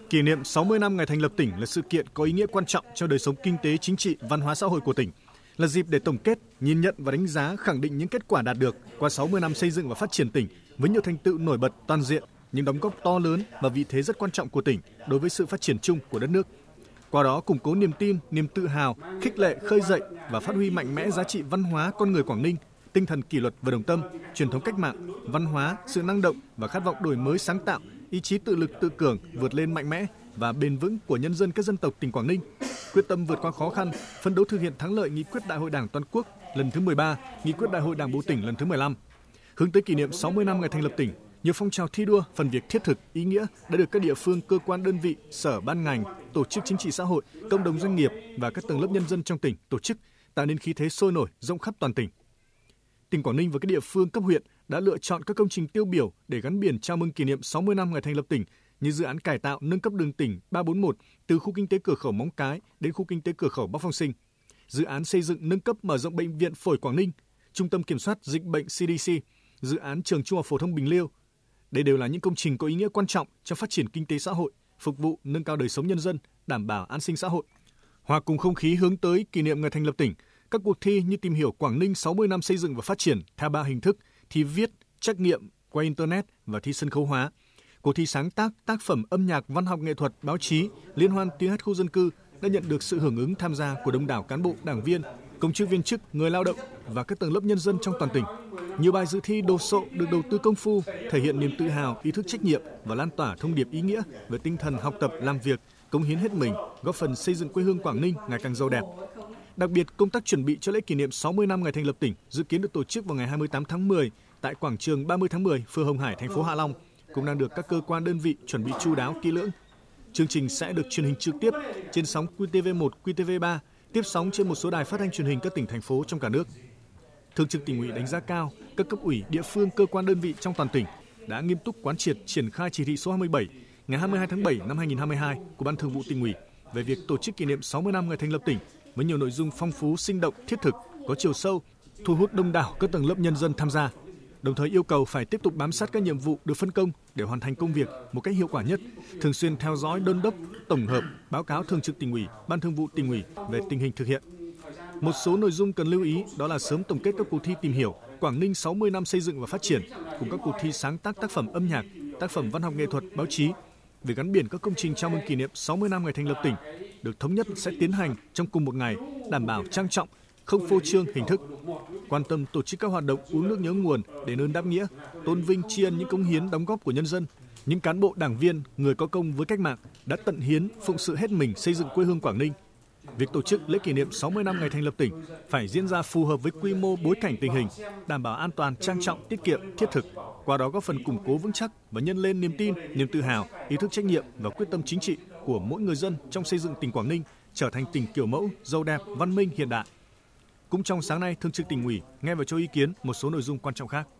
Kỷ niệm 60 năm ngày thành lập tỉnh là sự kiện có ý nghĩa quan trọng cho đời sống kinh tế, chính trị, văn hóa xã hội của tỉnh, là dịp để tổng kết, nhìn nhận và đánh giá, khẳng định những kết quả đạt được qua 60 năm xây dựng và phát triển tỉnh với nhiều thành tựu nổi bật toàn diện, những đóng góp to lớn và vị thế rất quan trọng của tỉnh đối với sự phát triển chung của đất nước. Qua đó củng cố niềm tin, niềm tự hào, khích lệ, khơi dậy và phát huy mạnh mẽ giá trị văn hóa con người Quảng Ninh, tinh thần kỷ luật và đồng tâm, truyền thống cách mạng, văn hóa, sự năng động và khát vọng đổi mới sáng tạo, ý chí tự lực tự cường vượt lên mạnh mẽ và bền vững của nhân dân các dân tộc tỉnh Quảng Ninh, quyết tâm vượt qua khó khăn, phấn đấu thực hiện thắng lợi nghị quyết Đại hội Đảng toàn quốc lần thứ 13, nghị quyết Đại hội Đảng bộ tỉnh lần thứ 15. Hướng tới kỷ niệm 60 năm ngày thành lập tỉnh, nhiều phong trào thi đua, phần việc thiết thực, ý nghĩa đã được các địa phương, cơ quan đơn vị, sở ban ngành, tổ chức chính trị xã hội, cộng đồng doanh nghiệp và các tầng lớp nhân dân trong tỉnh tổ chức, tạo nên khí thế sôi nổi rộng khắp toàn tỉnh. Tỉnh Quảng Ninh và các địa phương cấp huyện đã lựa chọn các công trình tiêu biểu để gắn biển chào mừng kỷ niệm 60 năm ngày thành lập tỉnh như dự án cải tạo nâng cấp đường tỉnh 341 từ khu kinh tế cửa khẩu Móng Cái đến khu kinh tế cửa khẩu Bắc Phong Sinh, dự án xây dựng nâng cấp mở rộng bệnh viện phổi Quảng Ninh, trung tâm kiểm soát dịch bệnh CDC, dự án trường Trung học phổ thông Bình Liêu. Đây đều là những công trình có ý nghĩa quan trọng trong phát triển kinh tế xã hội, phục vụ nâng cao đời sống nhân dân, đảm bảo an sinh xã hội. Hòa cùng không khí hướng tới kỷ niệm ngày thành lập tỉnh, các cuộc thi như tìm hiểu Quảng Ninh 60 năm xây dựng và phát triển theo 3 hình thức: thi viết, trắc nghiệm qua internet và thi sân khấu hóa. Cuộc thi sáng tác, tác phẩm âm nhạc, văn học nghệ thuật, báo chí, liên hoan tiếng hát khu dân cư đã nhận được sự hưởng ứng tham gia của đông đảo cán bộ, đảng viên, công chức viên chức, người lao động và các tầng lớp nhân dân trong toàn tỉnh. Nhiều bài dự thi đồ sộ được đầu tư công phu, thể hiện niềm tự hào, ý thức trách nhiệm và lan tỏa thông điệp ý nghĩa về tinh thần học tập, làm việc, cống hiến hết mình, góp phần xây dựng quê hương Quảng Ninh ngày càng giàu đẹp. Đặc biệt, công tác chuẩn bị cho lễ kỷ niệm 60 năm ngày thành lập tỉnh dự kiến được tổ chức vào ngày 28 tháng 10 tại quảng trường 30 tháng 10, phường Hồng Hải, thành phố Hạ Long, cũng đang được các cơ quan đơn vị chuẩn bị chu đáo kỹ lưỡng. Chương trình sẽ được truyền hình trực tiếp trên sóng QTV1, QTV3, tiếp sóng trên một số đài phát thanh truyền hình các tỉnh, thành phố trong cả nước. Thường trực Tỉnh ủy đánh giá cao các cấp ủy, địa phương, cơ quan đơn vị trong toàn tỉnh đã nghiêm túc quán triệt triển khai chỉ thị số 27 ngày 22 tháng 7 năm 2022 của Ban Thường vụ Tỉnh ủy về việc tổ chức kỷ niệm 60 năm ngày thành lập tỉnh với nhiều nội dung phong phú, sinh động, thiết thực, có chiều sâu, thu hút đông đảo các tầng lớp nhân dân tham gia. Đồng thời yêu cầu phải tiếp tục bám sát các nhiệm vụ được phân công để hoàn thành công việc một cách hiệu quả nhất, thường xuyên theo dõi, đôn đốc, tổng hợp, báo cáo Thường trực Tỉnh ủy, Ban Thường vụ Tỉnh ủy về tình hình thực hiện. Một số nội dung cần lưu ý đó là sớm tổng kết các cuộc thi tìm hiểu Quảng Ninh 60 năm xây dựng và phát triển cùng các cuộc thi sáng tác tác phẩm âm nhạc, tác phẩm văn học nghệ thuật, báo chí. Việc gắn biển các công trình chào mừng kỷ niệm 60 năm ngày thành lập tỉnh được thống nhất sẽ tiến hành trong cùng một ngày, đảm bảo trang trọng, không phô trương hình thức. Quan tâm tổ chức các hoạt động uống nước nhớ nguồn, đền ơn đáp nghĩa, tôn vinh tri ân những cống hiến đóng góp của nhân dân, những cán bộ đảng viên, người có công với cách mạng đã tận hiến phụng sự hết mình xây dựng quê hương Quảng Ninh. Việc tổ chức lễ kỷ niệm 60 năm ngày thành lập tỉnh phải diễn ra phù hợp với quy mô, bối cảnh tình hình, đảm bảo an toàn, trang trọng, tiết kiệm, thiết thực, qua đó góp phần củng cố vững chắc và nhân lên niềm tin, niềm tự hào, ý thức trách nhiệm và quyết tâm chính trị của mỗi người dân trong xây dựng tỉnh Quảng Ninh trở thành tỉnh kiểu mẫu, giàu đẹp, văn minh, hiện đại. Cũng trong sáng nay, Thường trực Tỉnh ủy nghe và cho ý kiến một số nội dung quan trọng khác.